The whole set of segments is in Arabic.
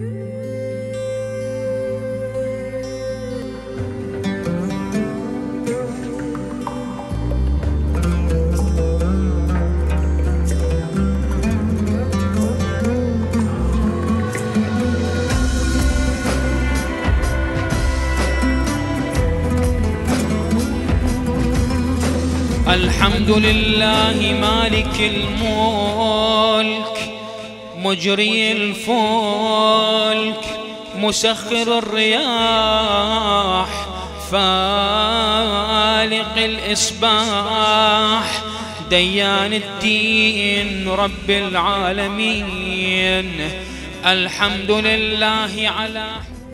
الحمد لله مالك الملك مجري الفلك مسخر الرياح فالق الإصباح ديان الدين رب العالمين. الحمد لله على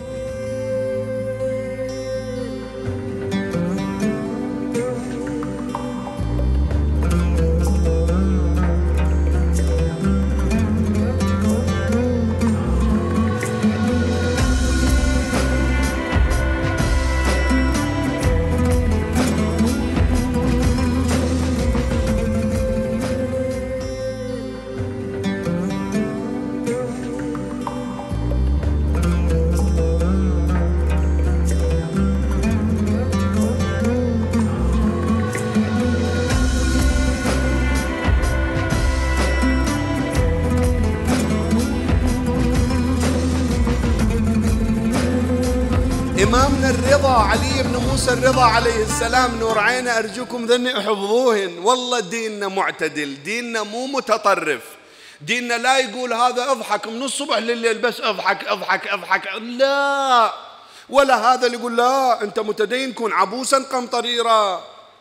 إمامنا الرضا علي بن موسى الرضا عليه السلام نور عينه، أرجوكم ذني احفظوهن. والله ديننا معتدل، ديننا مو متطرف، ديننا لا يقول هذا اضحك من الصبح لليل بس اضحك اضحك اضحك، لا، ولا هذا اللي يقول لا أنت متدين كن عبوسا قمطريرا.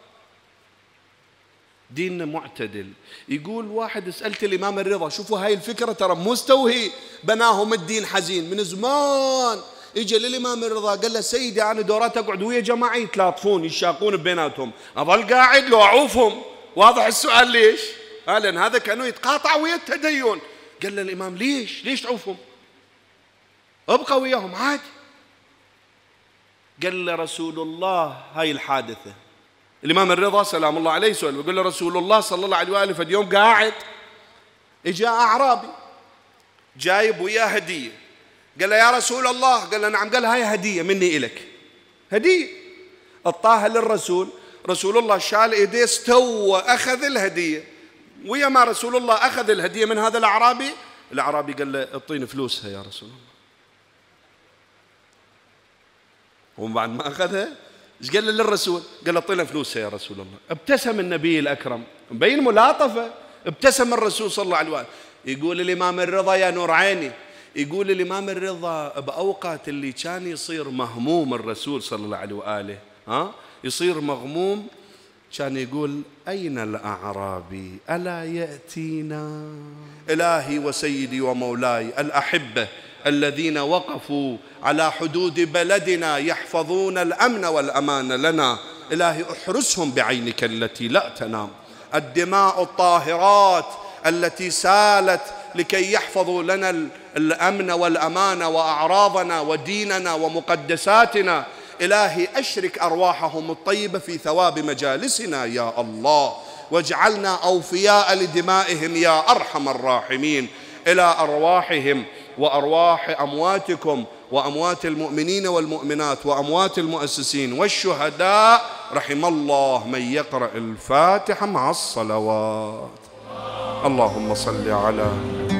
ديننا معتدل. يقول واحد سألت الإمام الرضا، شوفوا هاي الفكرة ترى مستوهي، بناهم الدين حزين من زمان. اجى للإمام الرضا قال له سيدي أنا دورات أقعد ويا جماعة يتلاطفون يشاقون بيناتهم، أظل قاعد لو أعوفهم. واضح السؤال ليش؟ قال لأن هذا كانوا يتقاطعوا ويا التدين. قال له الإمام ليش تعوفهم؟ ابقى وياهم عادي. قال له رسول الله هاي الحادثة. الإمام الرضا سلام الله عليه سؤال، ويقول له رسول الله صلى الله عليه وآله في اليوم قاعد، إجا أعرابي جايب وياه هدية. قال له يا رسول الله، قال له نعم. قال له هاي هدية مني إلك، هدية. اعطاها للرسول، رسول الله شال ايديه استوى أخذ الهدية، ويا ما رسول الله أخذ الهدية من هذا الأعرابي، الأعرابي قال له اعطيني فلوسها يا رسول الله. وبعد ما أخذها ايش قال له للرسول؟ قال له اعطينا فلوسها يا رسول الله. ابتسم النبي الأكرم، مبين ملاطفة، ابتسم الرسول صلى الله عليه وسلم. يقول الإمام الرضا يا نور عيني، يقول الإمام الرضا بأوقات اللي كان يصير مهموم الرسول صلى الله عليه وآله، يصير مغموم، كان يقول أين الأعرابي ألا يأتينا؟ إلهي وسيدي ومولاي الأحبة الذين وقفوا على حدود بلدنا يحفظون الأمن والأمان لنا، إلهي احرسهم بعينك التي لا تنام. الدماء الطاهرات التي سالت لكي يحفظوا لنا الأمن والأمان وأعراضنا وديننا ومقدساتنا، إلهي أشرك أرواحهم الطيبة في ثواب مجالسنا يا الله، واجعلنا أوفياء لدمائهم يا أرحم الراحمين. إلى أرواحهم وأرواح أمواتكم وأموات المؤمنين والمؤمنات وأموات المؤسسين والشهداء، رحم الله من يقرأ الفاتحة مع الصلوات. اللهم صل على